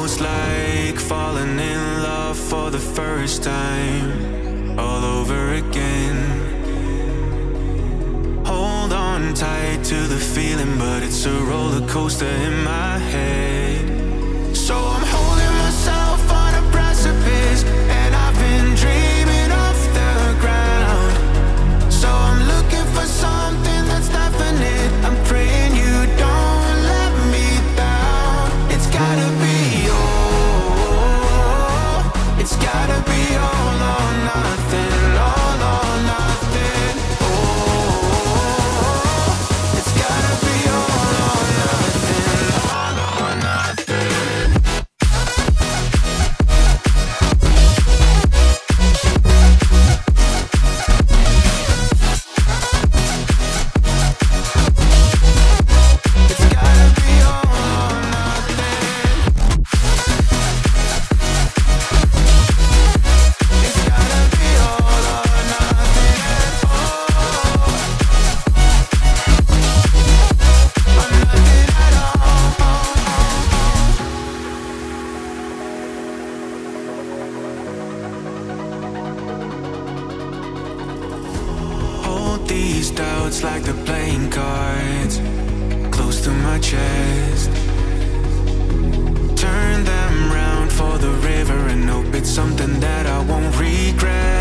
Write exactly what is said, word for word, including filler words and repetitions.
almost like falling in love for the first time, all over again. Hold on tight to the feeling, but it's a roller coaster in my head. So I'm holding myself on a precipice, and I've been dreaming off the ground. So I'm looking for something that's definite. I'm praying you don't let me down. It's gotta be all, it's gotta be all or nothing, all or nothing. Oh, it's gotta be all or nothing, all or nothing. These doubts like the playing cards close to my chest. Turn them round for the river and hope it's something that I won't regret.